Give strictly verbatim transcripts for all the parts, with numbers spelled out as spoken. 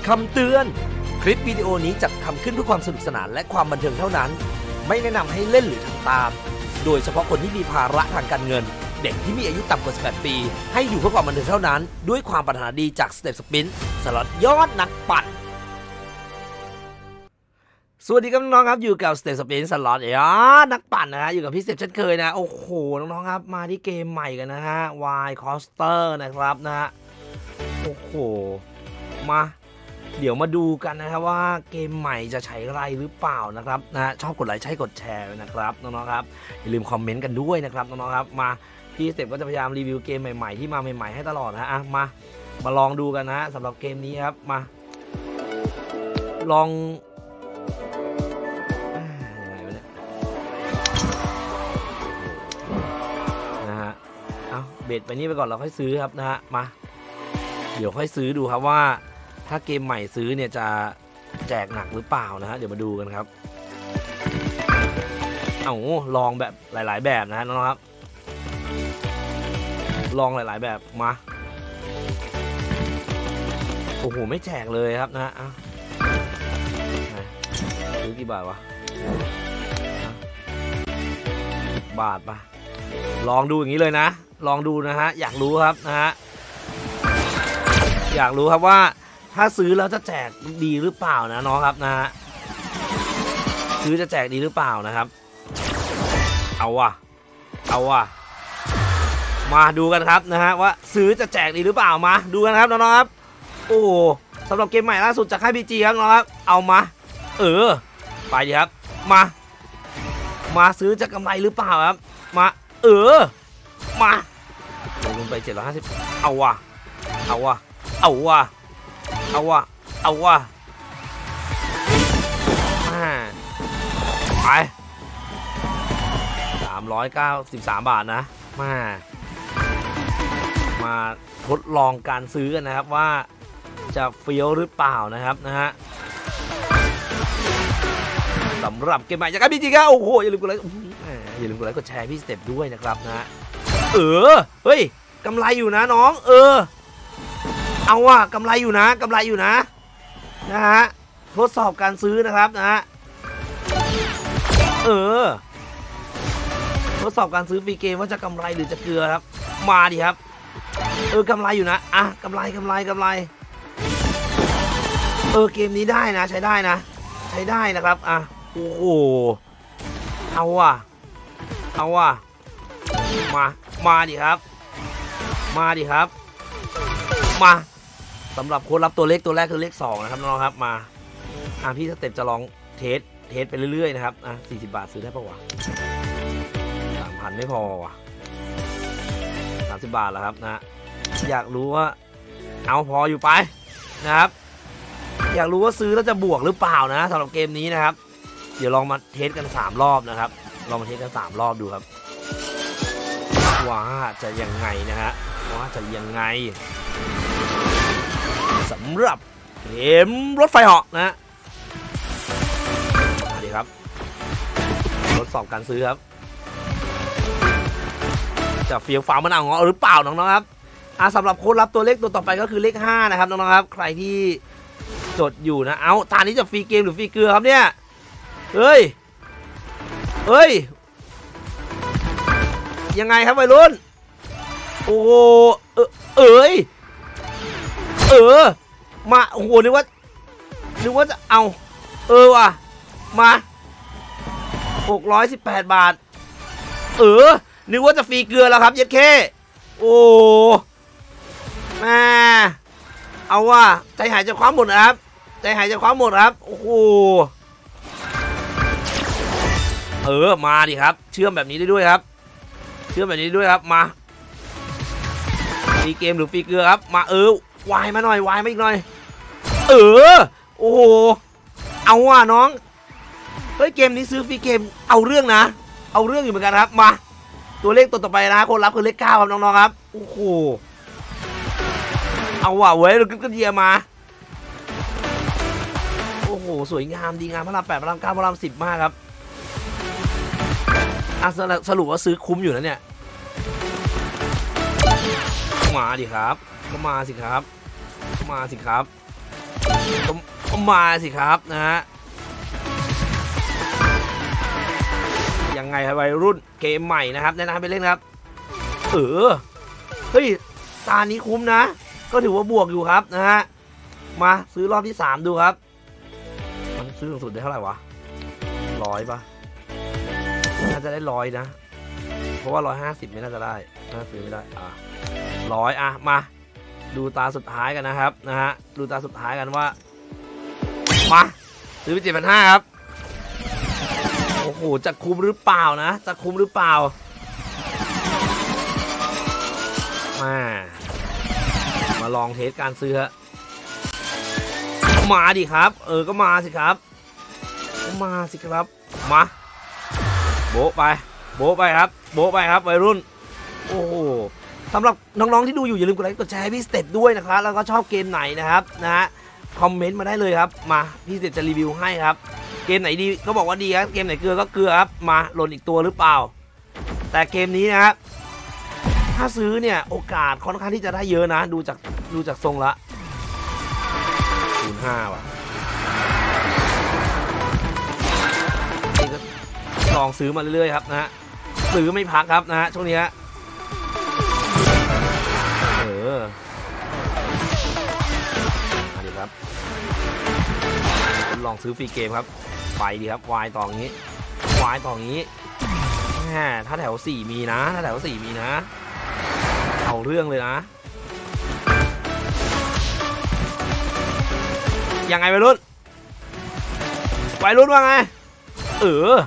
คำเตือนคลิปวิดีโอนี้จัดทำขึ้นเพื่อความสนุกสนานและความบันเทิงเท่านั้นไม่แนะนำให้เล่นหรือทำตามโดยเฉพาะคนที่มีภาระทางการเงินเด็กที่มีอายุต่ำกว่าสิบแปดปีให้อยู่เพื่อความบันเทิงเท่านั้นด้วยความปรารถนาดีจากสเต็ปสปินสล็อตยอดนักปั่นสวัสดีครับน้องๆครับอยู่กับสเต็ปสปินสล็อตยอดนักปั่นนะฮะอยู่กับพี่เสพเช่นเคยนะโอ้โหน้องๆครับมาที่เกมใหม่กันนะฮะ Y Coaster นะครับนะฮะโอ้โหมาเดี๋ยวมาดูกันนะครับว่าเกมใหม่จะใช้ไรหรือเปล่านะครับนะชอบกดไลค์ใช้กดแชร์นะครับน้องๆครับอย่าลืมคอมเมนต์กันด้วยนะครับน้องๆครับมาพี่สเต็ปก็จะพยายามรีวิวเกมใหม่ๆที่มาใหม่ๆให้ตลอดนะอ่ะมามาลองดูกันนะสำหรับเกมนี้ครับมาลองยังไงวะเนี่ยนะฮะเอาเบ็ดไปนี่ไปก่อนเราค่อยซื้อครับนะฮะมาเดี๋ยวค่อยซื้อดูครับว่าถ้าเกมใหม่ซื้อเนี่ยจะแจกหนักหรือเปล่านะฮะเดี๋ยวมาดูกันครับเอาลองแบบหลายๆแบบนะน้องครับลองหลายๆแบบมาโอ้โหไม่แจกเลยครับนะฮะซื้อกี่บาทวะสิบบาทปะลองดูอย่างนี้เลยนะลองดูนะฮะอยากรู้ครับนะฮะอยากรู้ครับว่าถ้าซื้อแล้วจะแจกดีหรือเปล่านะน้องครับนะฮะซื้อจะแจกดีหรือเปล่านะครับเอาว่ะเอาว่ะมาดูกันครับนะฮะว่าซื้อจะแจกดีหรือเปล่ามาดูกันครับน้องๆครับโอ้สำหรับเกมใหม่ล่าสุดจากค่าย พี จี ครับน้องครับเอามาเออไปดีครับมามาซื้อจะกำไรหรือเปล่าครับมาเออมาลงไปเจ็ดร้อยห้าสิบเอาว่ะเอาว่ะเอาว่ะเอาว่ะเอาว่ะไปสามร้อยเก้าสิบสามบาทนะมามาทดลองการซื้อกันนะครับว่าจะเฟี้ยวหรือเปล่านะครับนะฮะสำหรับเกมใหม่จากพี่จีครับโอ้โหอย่าลืมกดไลค์อย่าลืมกดไลค์กดแชร์พี่สเต็ปด้วยนะครับนะเออเฮ้ยกำไรอยู่นะน้องเออเอาว่ะกำไรอยู่นะกำไรอยู่นะนะฮะทดสอบการซื้อนะครับนะฮะเออทดสอบการซื้อฟรีเกมว่าจะกำไรหรือจะเกลือครับมาดิครับเออกำไรอยู่นะอ่ะกำไรกำไรกำไรเออเกมนี้ได้นะใช้ได้นะใช้ได้นะครับอ่ะโอ้โหเอาว่ะเอาว่ะมามาดิครับมาดิครับมาสำหรับคนรับตัวเลขตัวแรกคือเลขสองนะครับน้องครับมาอ่ะพี่สเต็ปจะลองเทสเทสไปเรื่อยๆนะครับอ่ะสี่สิบบาทซื้อได้ปะวะสามพันไม่พอว่ะสามสิบบาทแล้วครับนะอยากรู้ว่าเอาพออยู่ไปนะครับอยากรู้ว่าซื้อแล้วจะบวกหรือเปล่านะสำหรับเกมนี้นะครับเดี๋ยวลองมาเทสกันสามรอบนะครับลองมาเทสกันสามรอบดูครับว่าจะยังไงนะฮะว่าจะยังไงสำหรับเกมรถไฟเหาะนะมาดีครับทดสอบการซื้อครับจะเฟี้ยวฟ้าวมันเอาเงาะหรือเปล่าน้องๆครับอ่ะสำหรับคนรับตัวเลขตัวต่อไปก็คือเลขห้านะครับน้องๆครับใครที่จดอยู่นะเอาตานี้จะฟรีเกมหรือฟรีเกลือครับเนี่ยเฮ้ยเฮ้ยยังไงครับวัยรุ่นโอ้โหเออเอ้ยเออมาโอ้โหนึกว่านึกว่าจะเอาเออว่ะมาหกร้อยสิบแปดบาทเออนึกว่าจะฟรีเกลือแล้วครับเย็ดเคโอ้แม่เอาว่ะใจหายใจคว้าหมดนะครับใจหายใจคว้าหมดครับโอ้โหเออมาดิครับเชื่อมแบบนี้ได้ด้วยครับเชื่อมแบบนี้ด้วยครับมาฟรีเกมหรือฟรีเกลือครับมาเออวายมาหน่อยวายมาอีกหน่อยเออโอ้โหเอาว่ะน้องเฮ้ยเกมนี้ซื้อฟรีเกมเอาเรื่องนะเอาเรื่องอยู่เหมือนกันครับมาตัวเลขตัวต่อไปนะคนรับคือเลขเก้าครับน้องๆครับโอ้โหเอาว่ะเว้ยเราก็เดียมาโอ้โหสวยงามดีงามพระรามแปดพระรามเก้าพระรามสิบมากครับอ่ะสรุปว่าซื้อคุ้มอยู่นะเนี่ยมาดิครับก็มาสิครับมาสิครับก็มาสิครับนะฮะยังไงครับวัยรุ่นเกมใหม่นะครับแนะนำไปเล่นครับเออเฮ้ยตานี้คุ้มนะก็ถือว่าบวกอยู่ครับนะฮะมาซื้อรอบที่สามดูครับมันซื้อสูงสุดได้เท่าไหร่วะร้อยปะน่าจะได้ร้อยนะเพราะว่าร้อยห้าสิบไม่น่าจะได้น่าซื้อไม่ได้อ่ะร้อยอ่ะมาดูตาสุดท้ายกันนะครับนะฮะดูตาสุดท้ายกันว่ามาซื้อไปเจ็ดพันห้าครับโอ้โหจะคุ้มหรือเปล่านะจะคุ้มหรือเปล่ามามาลองเทสการซื้อมาดิครับเออก็มาสิครับมาสิครับมาโบ๊ะไปโบ๊ะไปครับโบ๊ะไปครับวัยรุ่นโอ้โหสำหรับน้องๆที่ดูอยู่อย่าลืมกดไลค์กดแชร์ให้พี่สเต็ปด้วยนะครับแล้วก็ชอบเกมไหนนะครับนะฮะคอมเมนต์มาได้เลยครับมาพี่สเต็ปจะรีวิวให้ครับเกมไหนดีก็บอกว่าดีครับเกมไหนเกลือก็เกลือครับมาหล่นอีกตัวหรือเปล่าแต่เกมนี้นะครับถ้าซื้อเนี่ยโอกาสค่อนข้างที่จะได้เยอะนะดูจากดูจากทรงละศูนย์ห้าว่ะลองซื้อมาเรื่อยๆครับนะฮะซื้อไม่พักครับนะฮะช่วงนี้เออมาดิครับลองซื้อฟรีเกมครับไปดีครับวายต่ออย่างนี้วายต่ออย่างนี้แหมถ้าแถวสี่มีนะถ้าแถวสี่มีนะเอาเรื่องเลยนะยังไงวัยรุ่นวัยรุ่นว่าไงเออ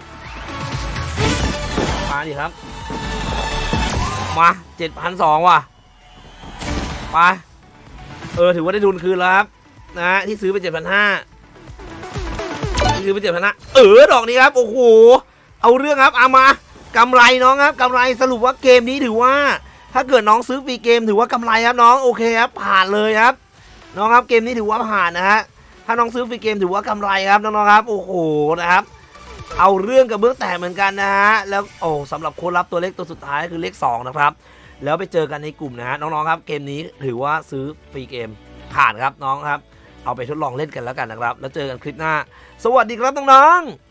มาดิครับมาเจ็ดพันสองว่ะไปเออถือว่าได้ทุนคืนแล้วครับนะที่ซื้อไปเจ็ดพันห้าที่ซื้อไปเจ็ดพันห้าเออดอกนี้ครับโอ้โหเอาเรื่องครับเอามากำไรน้องครับกำไรสรุปว่าเกมนี้ถือว่าถ้าเกิดน้องซื้อฟรีเกมถือว่ากำไรครับน้องโอเคครับผ่านเลยครับน้องครับเกมนี้ถือว่าผ่านนะฮะถ้าน้องซื้อฟรีเกมถือว่ากำไรครับน้องๆครับโอ้โหนะครับเอาเรื่องกับเบื้องแตกเหมือนกันนะฮะแล้วโอ้สำหรับโค้ดลับตัวเลขตัวสุดท้ายคือเลขสองนะครับแล้วไปเจอกันในกลุ่มนะฮะน้องๆครับเกมนี้ถือว่าซื้อฟรีเกมผ่านครับน้องครับเอาไปทดลองเล่นกันแล้วกันนะครับแล้วเจอกันคลิปหน้าสวัสดีครับน้องๆ